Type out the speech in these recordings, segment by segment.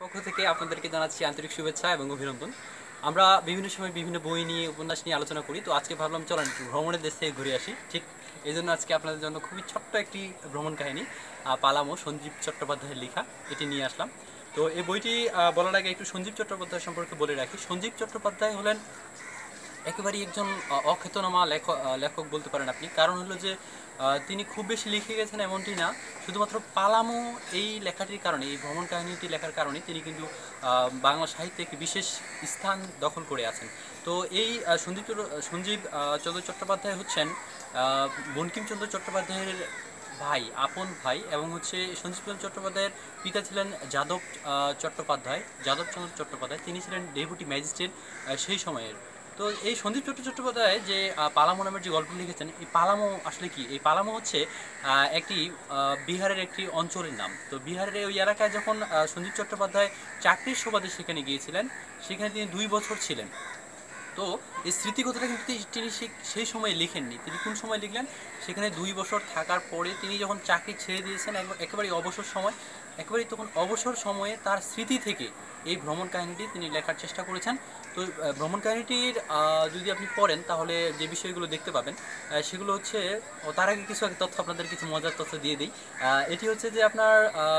পক্ষ থেকে আপনাদেরকে জানাচ্ছি আন্তরিক শুভেচ্ছা এবং অভিনন্দন। আমরা বিভিন্ন সময় বিভিন্ন বই নিয়ে উপন্যাস নিয়ে আলোচনা করি, তো আজকে ভাবলাম চলেন একটু ভ্রমণের দেশ থেকে ঘুরে আসি। ঠিক এই জন্য আজকে আপনাদের জন্য খুবই ছোট্ট একটি ভ্রমণ কাহিনী পালামো সঞ্জীব চট্টোপাধ্যায়ের লেখা এটি নিয়ে আসলাম। তো এই বইটি বলার আগে একটু সঞ্জীব চট্টোপাধ্যায় সম্পর্কে বলে রাখি। সঞ্জীব চট্টোপাধ্যায় হলেন একেবারেই একজন অখ্যাতনামা লেখক বলতে পারেন আপনি। কারণ হলো যে তিনি খুব বেশি লিখে গেছেন এমনটি না, শুধুমাত্র পালামো এই লেখাটির কারণে, এই ভ্রমণ কাহিনীটি লেখার কারণে তিনি কিন্তু বাংলা সাহিত্যে একটি বিশেষ স্থান দখল করে আছেন। তো এই সঞ্জীব চন্দ্র চট্টোপাধ্যায় হচ্ছেন বঙ্কিমচন্দ্র চট্টোপাধ্যায়ের ভাই, আপন ভাই, এবং হচ্ছে সঞ্জীবচন্দ্র চট্টোপাধ্যায়ের পিতা ছিলেন যাদবচন্দ্র চট্টোপাধ্যায়। তিনি ছিলেন ডেপুটি ম্যাজিস্ট্রেট সেই সময়ের। তো এই সন্দীপ চট্টোপাধ্যায় যে পালামো নামের যে গল্প লিখেছেন, এই পালামো আসলে কি? এই পালামো হচ্ছে একটি বিহারের একটি অঞ্চলের নাম। তো বিহারের ওই এলাকায় যখন সন্দীপ চট্টোপাধ্যায় চাকরির সুবাদে সেখানে গিয়েছিলেন, সেখানে তিনি 2 বছর ছিলেন। তো এই স্মৃতিকথাটা কিন্তু তিনি সেই সময় লিখেননি। তিনি কোন সময় লিখলেন? সেখানে 2 বছর থাকার পরে তিনি যখন চাকরি ছেড়ে দিয়েছেন, একেবারেই অবসর সময়, একেবারেই তখন অবসর সময়ে তার স্মৃতি থেকে এই ভ্রমণ কাহিনীটি তিনি লেখার চেষ্টা করেছেন। তো ভ্রমণ কাহিনীটির যদি আপনি পড়েন তাহলে যে বিষয়গুলো দেখতে পাবেন সেগুলো হচ্ছে, তার আগে কিছু তথ্য, আপনাদের কিছু মজার তথ্য দিয়ে দিই। এটি হচ্ছে যে আপনার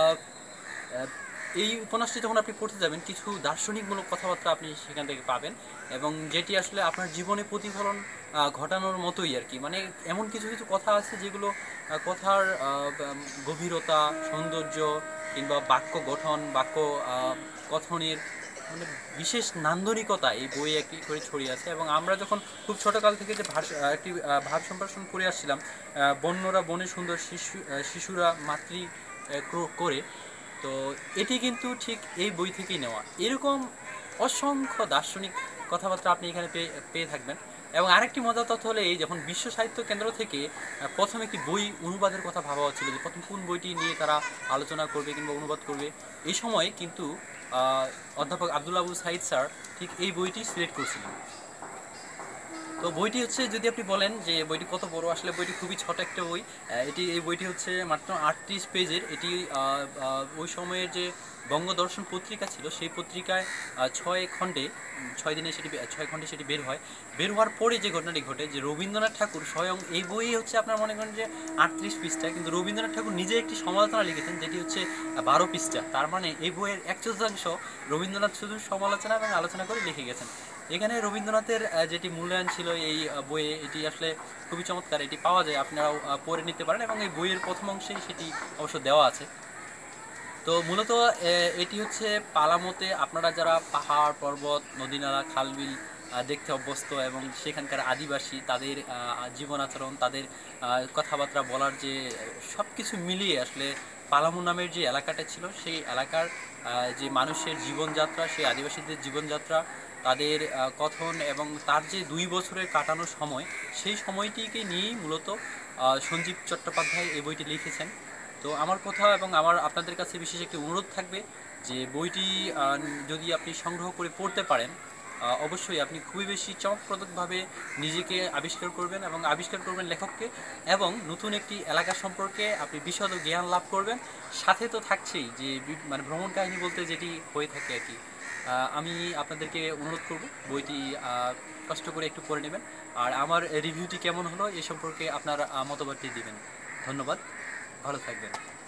এই উপন্যাসটি যখন আপনি পড়তে যাবেন, কিছু দার্শনিকমূলক কথাবার্তা আপনি সেখান থেকে পাবেন, এবং যেটি আসলে আপনার জীবনে প্রতিফলন ঘটানোর মতোই আর কি। মানে এমন কিছু কিছু কথা আছে যেগুলো কথার গভীরতা, সৌন্দর্য, কিংবা বাক্য গঠন, বাক্য কথনের মানে বিশেষ নান্দনিকতা এই বইয়ে একটি করে ছড়িয়ে আছে। এবং আমরা যখন খুব ছোটকাল থেকে যে একটি ভাব সম্প্রসারণ করে আসছিলাম, বন্যরা বনে সুন্দর, শিশুরা মাতৃ করে, তো এটি কিন্তু ঠিক এই বই থেকেই নেওয়া। এরকম অসংখ্য দার্শনিক কথাবার্তা আপনি এখানে পেয়ে থাকবেন। এবং আরেকটি মজার তথ্য হলো এই, যখন বিশ্ব সাহিত্য কেন্দ্র থেকে প্রথম একটি বই অনুবাদের কথা ভাবা হচ্ছিল, যে প্রথম কোন বইটি নিয়ে তারা আলোচনা করবে কিংবা অনুবাদ করবে, এই সময় কিন্তু অধ্যাপক আব্দুল আবু সাইদ স্যার ঠিক এই বইটি সিলেক্ট করছিলেন। তো বইটি হচ্ছে, যদি আপনি বলেন যে বইটি কত বড়, আসলে বইটি খুবই ছোট একটা বই। এই বইটি হচ্ছে মাত্র 38 পেজের। এটি ওই সময়ের যে বঙ্গদর্শন পত্রিকা ছিল, সেই পত্রিকায় 6 দিনে সেটি 6 খণ্ডে সেটি বের হয়। বের হওয়ার পরে যে ঘটনাটি ঘটে, যে রবীন্দ্রনাথ ঠাকুর স্বয়ং, এই বই হচ্ছে আপনার মনে করেন যে 38 পৃষ্ঠা, কিন্তু রবীন্দ্রনাথ ঠাকুর নিজে একটি সমালোচনা লিখেছেন যেটি হচ্ছে 12 পৃষ্ঠা। তার মানে এই বইয়ের 1/4 রবীন্দ্রনাথ শুধু সমালোচনা এবং আলোচনা করে লিখে গেছেন। এখানে রবীন্দ্রনাথের যেটি মূল্যায়ন ছিল এই বইয়ে, এটি আসলে খুবই চমৎকার। এটি পাওয়া যায়, আপনারাও পড়ে নিতে পারেন, এবং এই বইয়ের প্রথম অংশেই সেটি অবশ্য দেওয়া আছে। তো মূলত এটি হচ্ছে পালামোতে আপনারা যারা পাহাড়, পর্বত, নদী-নালা, খাল-বিল দেখতে অভ্যস্ত, এবং সেখানকার আদিবাসী, তাদের জীবন আচরণ, তাদের কথাবার্তা বলার যে সব কিছু মিলিয়ে আসলে পালামো নামের যে এলাকাটা ছিল, সেই এলাকার যে মানুষের জীবনযাত্রা, সেই আদিবাসীদের জীবনযাত্রা, তাদের কথন, এবং তার যে 2 বছরের কাটানো সময়, সেই সময়টিকে নিয়েই মূলত সঞ্জীব চট্টোপাধ্যায় এই বইটি লিখেছেন। তো আমার কথা এবং আপনাদের কাছে বিশেষ একটি অনুরোধ থাকবে যে বইটি যদি আপনি সংগ্রহ করে পড়তে পারেন, অবশ্যই আপনি খুবই বেশি চমকপ্রদভাবে নিজেকে আবিষ্কার করবেন, এবং আবিষ্কার করবেন লেখককে, এবং নতুন একটি এলাকা সম্পর্কে আপনি বিশদ জ্ঞান লাভ করবেন। সাথে তো থাকছেই যে মানে ভ্রমণ কাহিনী বলতে যেটি হয়ে থাকে আর কি। আমি আপনাদেরকে অনুরোধ করব বইটি কষ্ট করে একটু পড়ে নেবেন, আর আমার রিভিউটি কেমন হলো এ সম্পর্কে আপনার মতামতটি দিবেন। ধন্যবাদ, ভালো থাকবেন।